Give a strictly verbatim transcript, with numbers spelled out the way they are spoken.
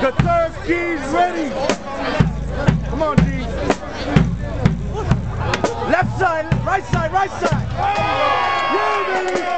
The third key's ready. Come on, G. Left side, right side, right side. Yeah, baby.